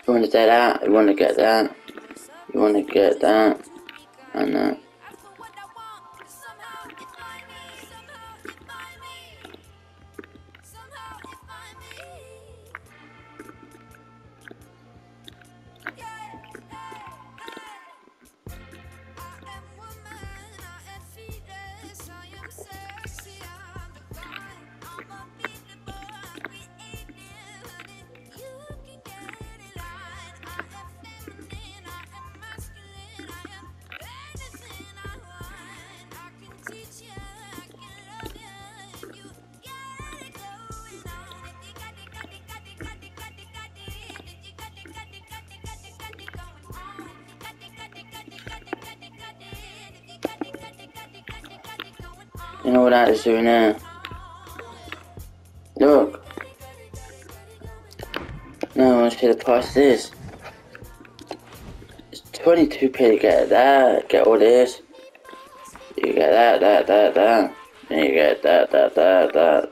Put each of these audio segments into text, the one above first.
You want to get that, you want to get that, you want to get that, and that. You know what that is doing there? Look. No, I want to see the price of this. It's 22p to get that, get all this. You get that. Then you get that.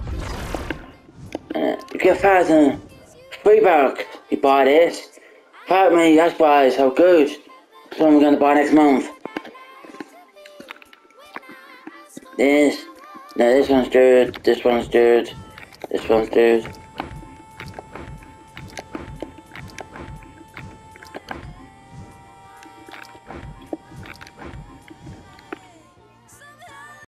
And you get 1,000 free bucks. You buy this. Fuck me, that's why it's so good. That's what I'm going to buy next month. This. No, this one's good. This one's good. This one's good.